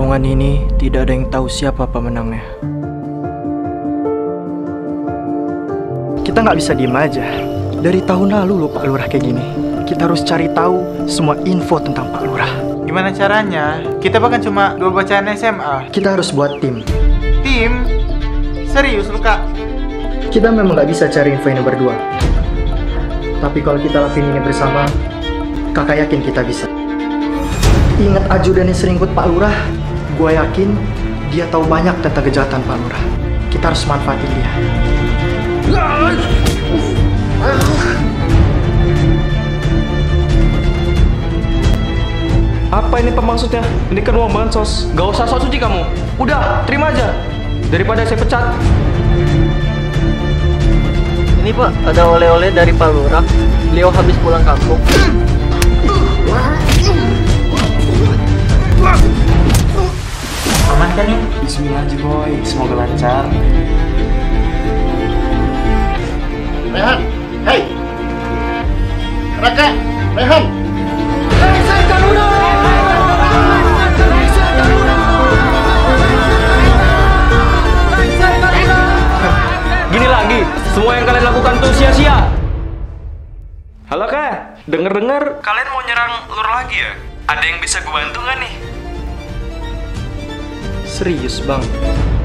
pertarungan ini tidak ada yang tahu siapa pemenangnya. Kita nggak bisa diem aja. Dari tahun lalu loh Pak Lurah kayak gini. Kita harus cari tahu semua info tentang Pak Lurah. Gimana caranya? Kita bahkan cuma 2 bacaan SMA. Kita harus buat tim. Tim? Serius lu kak? Kita memang nggak bisa cari info ini berdua. Tapi kalau kita lakuin ini bersama, kakak yakin kita bisa. Ingat ajudan yang sering ikut Pak Lurah? Gue yakin dia tahu banyak tentang kejahatan Pak Lurah. Kita harus manfaatin dia. Apa ini maksudnya? Ini kan uang bansos. Gak usah sok suci kamu. Udah, terima aja. Daripada saya pecat. Ini Pak, ada oleh-oleh dari Pak Lurah. Beliau habis pulang kampung. Aman kan ya? Bismillah aja boy, semoga lancar. Rehan, hei, Raka, Rehan. Gini lagi, semua yang kalian lakukan tuh sia-sia. Halo kak, denger-denger kalian mau nyerang Lur lagi ya? Ada yang bisa gue bantu gak nih? Serius bang?